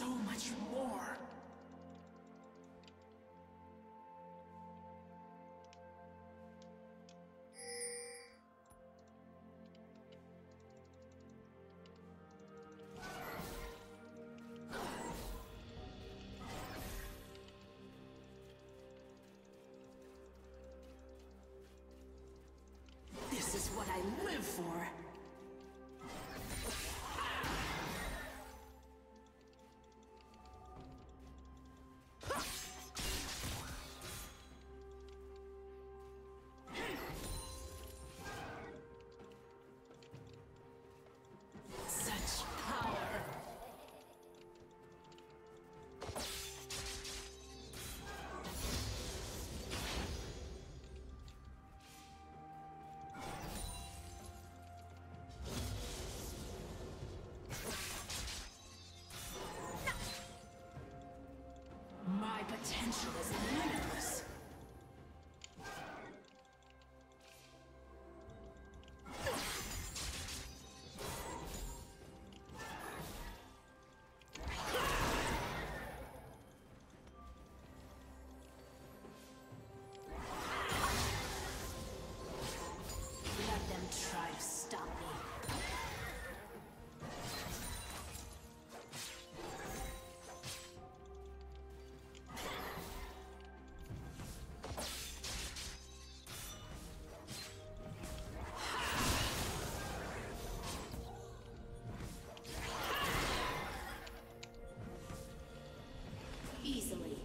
so much more. This is what I live for. Such power. My potential is limitless. Let them try to stop me. Easily.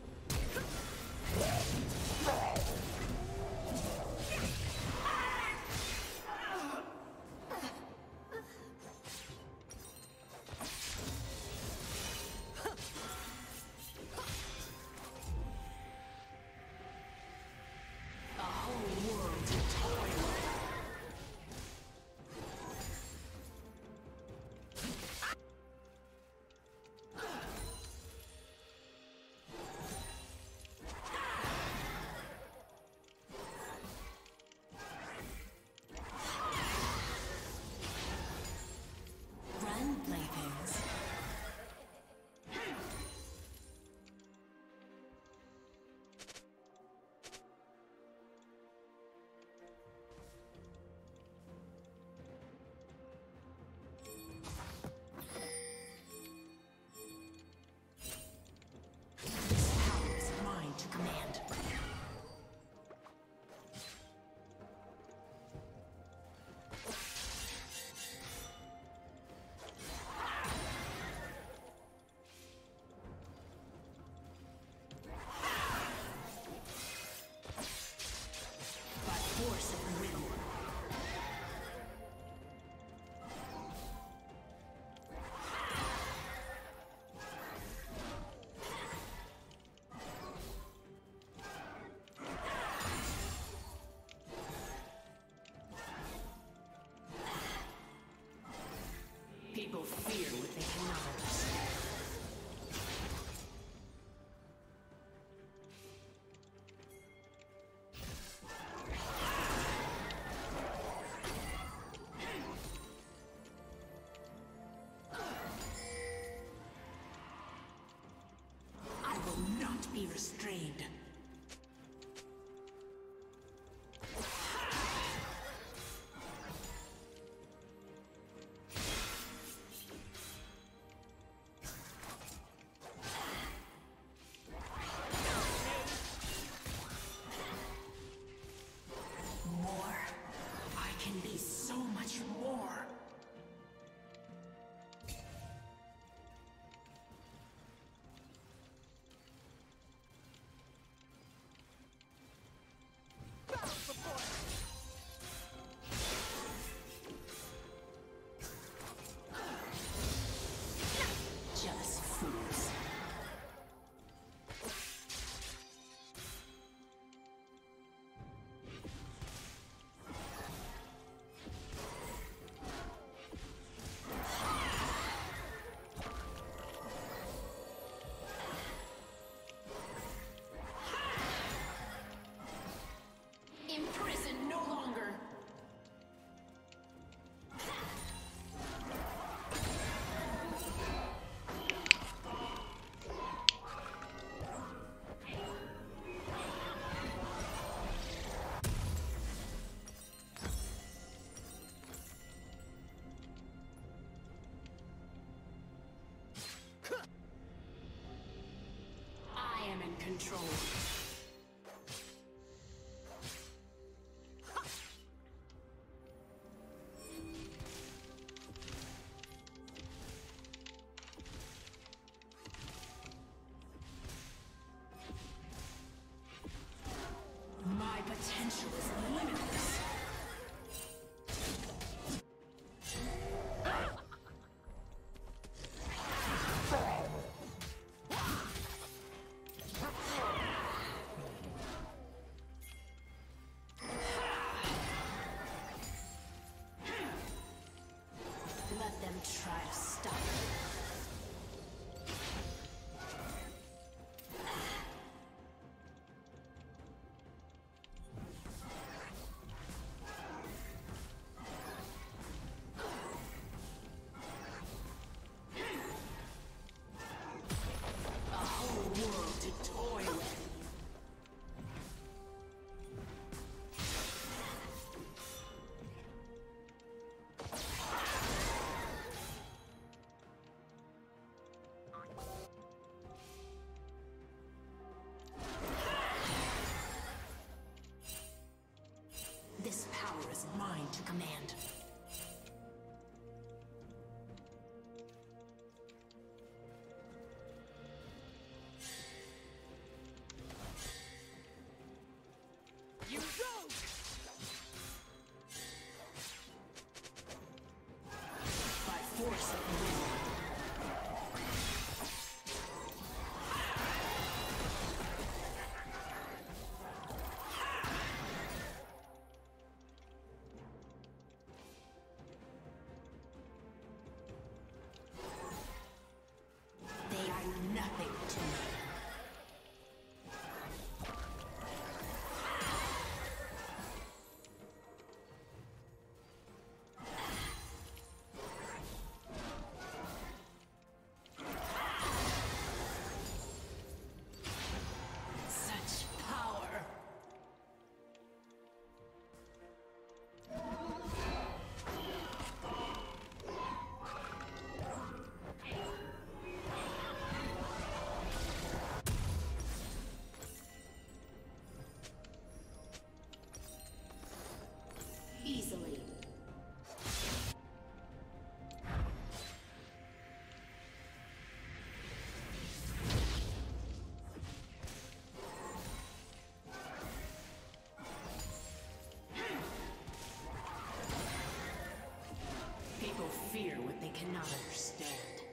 A whole world to toil. Run, playthings. This power is mine to command. By force of will. People fear what they cannot understand. I will not be restrained. More. I can be so much more. Jealous fools. Imprisoned no longer. potential is limitless. Let them try to stop it. This power is mine to command. You rogue! By force of will. Nothing to me. Such power. Easily. People fear what they cannot understand.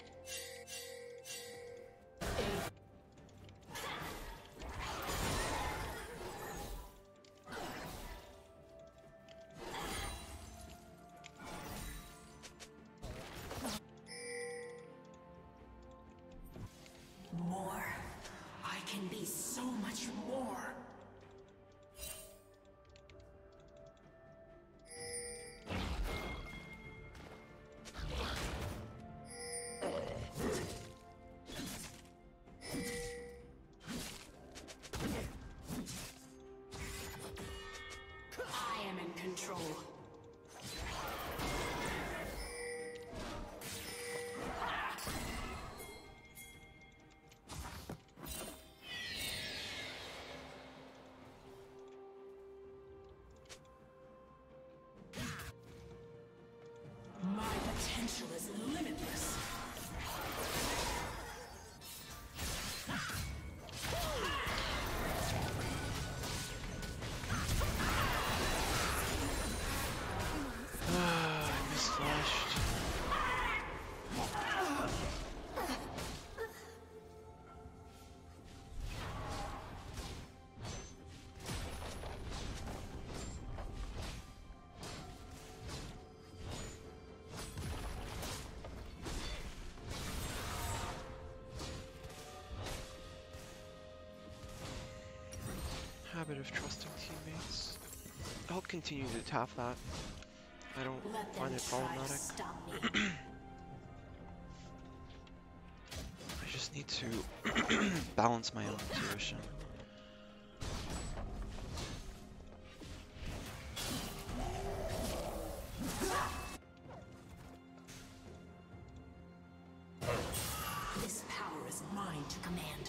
More. I can be so much more. I am in control. Potential is limitless. I misflashed. Habit of trusting teammates. I'll continue to tap that. I don't find it problematic. I just need to balance my own intuition. This power is mine to command.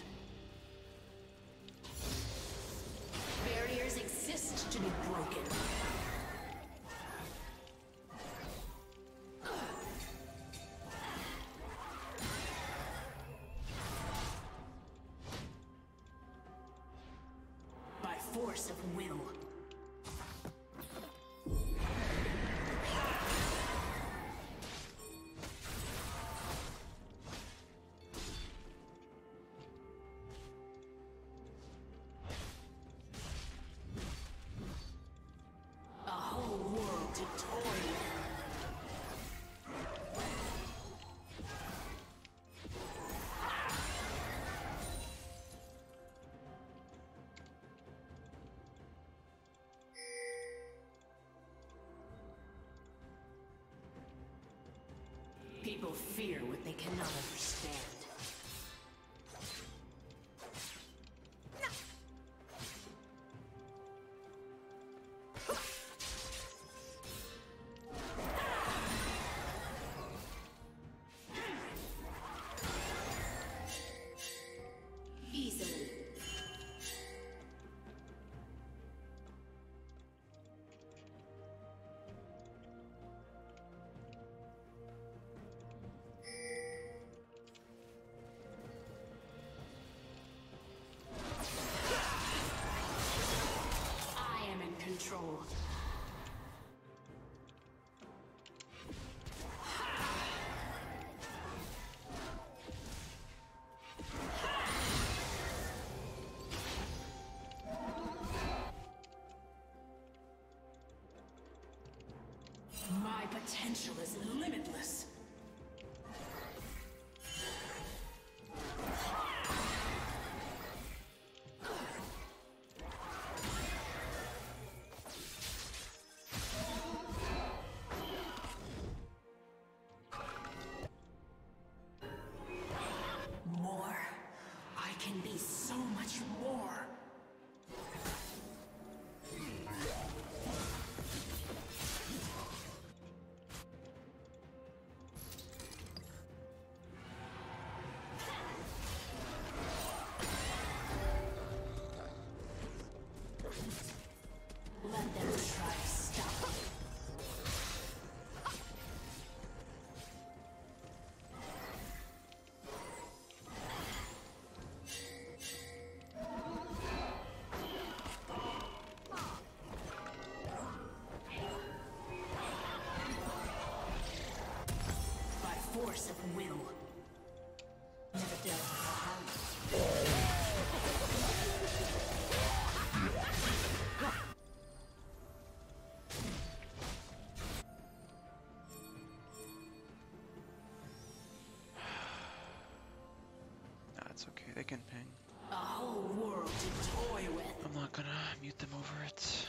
Barriers exist to be broken. By force of will. cannot understand. Easily. I am in control. My potential is limitless. More. I can be so much more. Let them try to stop me. By force of will. Never dealt with a hand. Nah, it's okay. They can ping. A whole world to toy with. I'm not gonna mute them over it.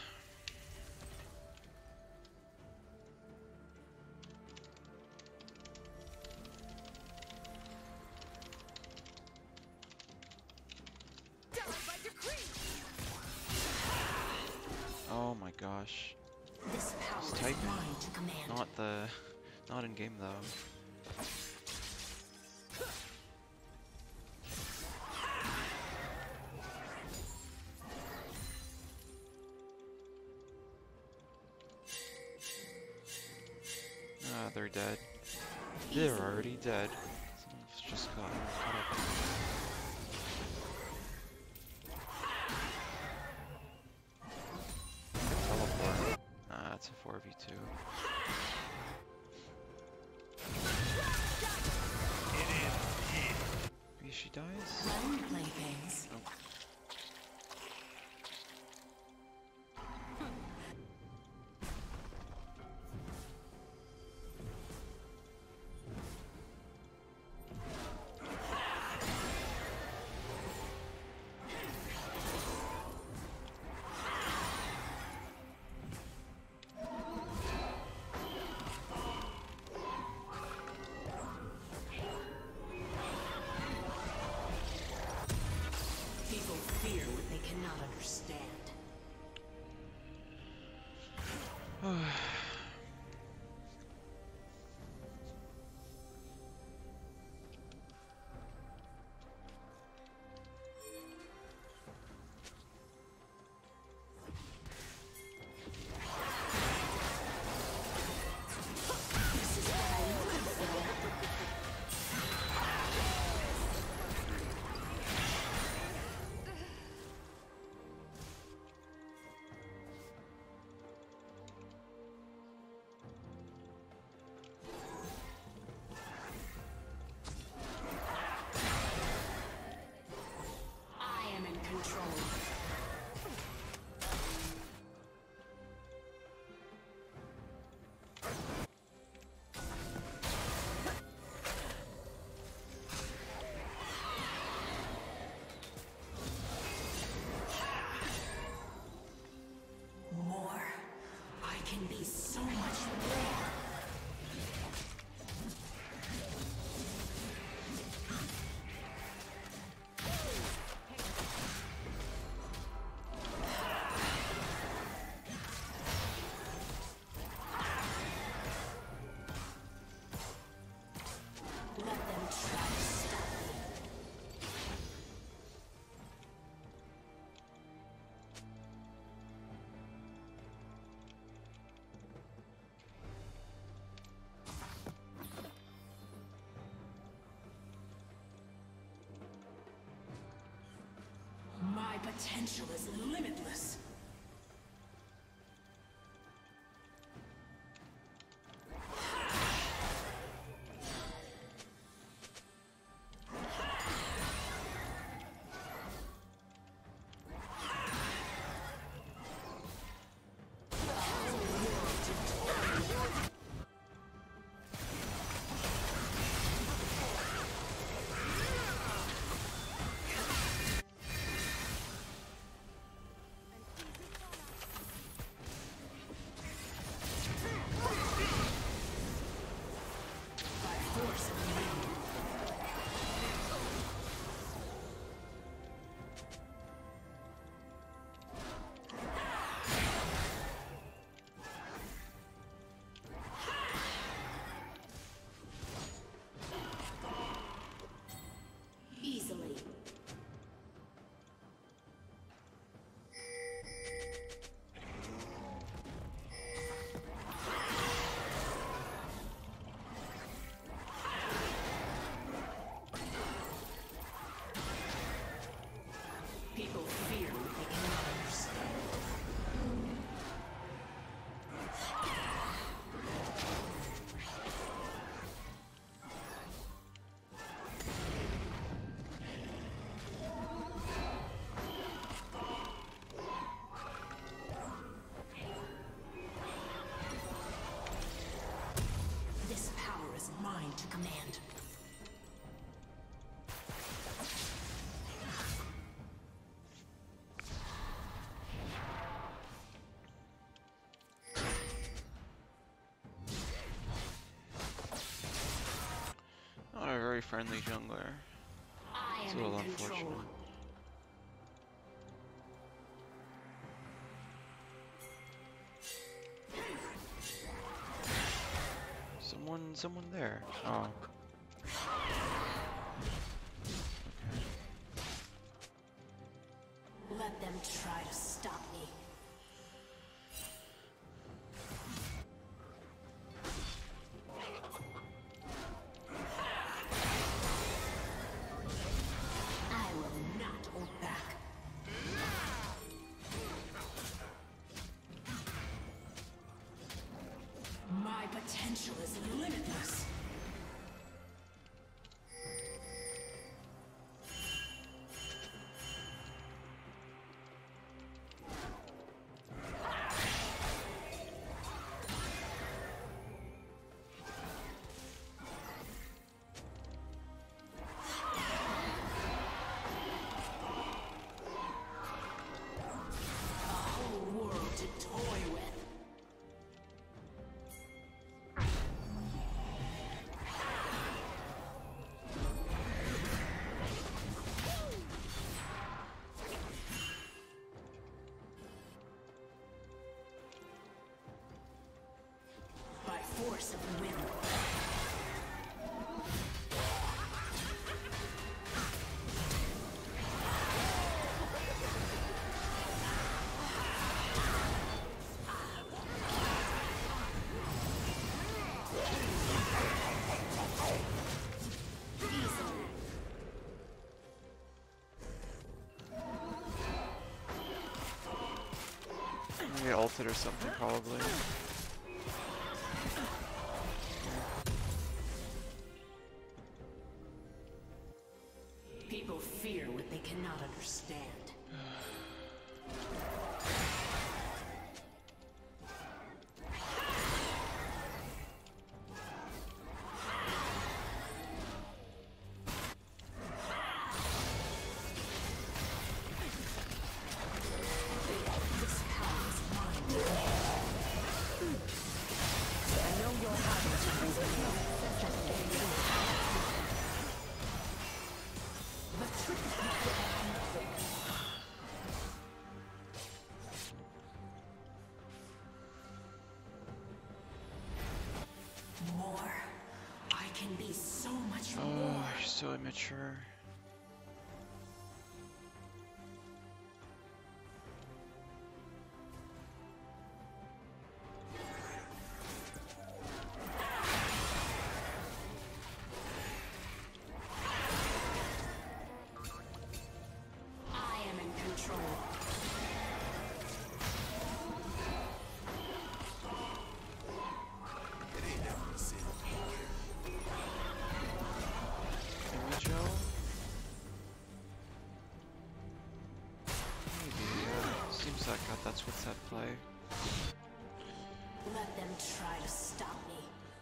Oh my gosh. This power It's is typing. mine to command. Not in game though. Ah, they're dead. They're already dead. Someone's just gotten caught up. Teleport. Nah, it's a 4v2. Maybe she dies? Lone playthings. Nope. People fear what they cannot understand. This is what I'm looking for. I am in control. More. I can be so much more. potential is limitless. Easily. People fear what they cannot understand. This power is mine to command. Not a very friendly jungler. I It's a am little in control. unfortunate. Someone there. Oh. Let them try to stop me. I will not hold back. My potential is limitless. A whole world to toy with. By force of will. Maybe ulted or something, probably. People fear what they cannot understand. This power is mine. I know your heart is more. I can be so much more. Oh, she's so immature. I am in control. that's what's at play. Let them try to stop me.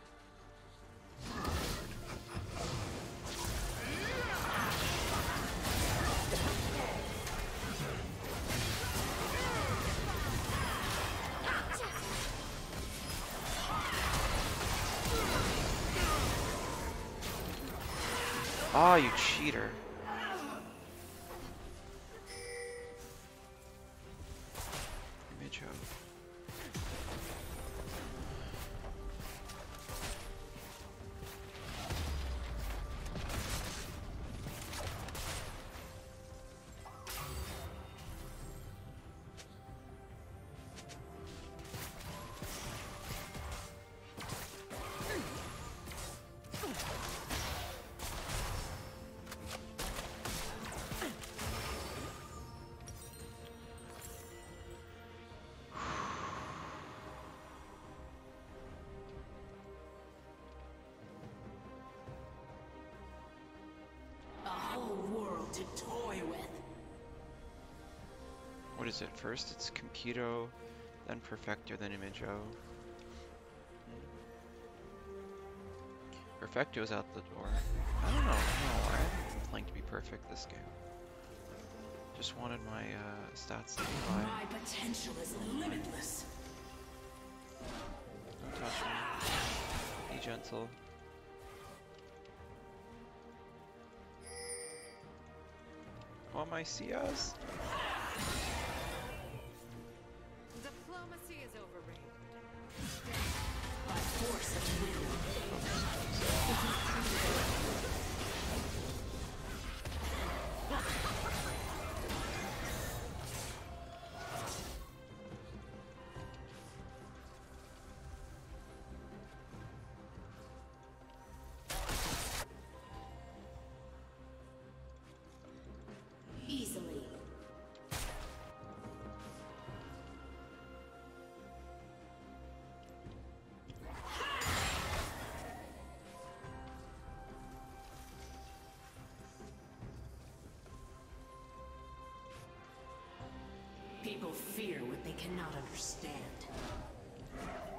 Ah, you cheater. Micho. A whole world to toy with. What is it? First it's Computo, then Perfecto, then Imago. Perfecto's out the door. I don't know. No, I haven't playing to be perfect this game. Just wanted my stats to be high. My potential is limitless. Don't touch me. Be gentle. Oh, my CS? Diplomacy is overrated. By force of will. Easily. People fear what they cannot understand.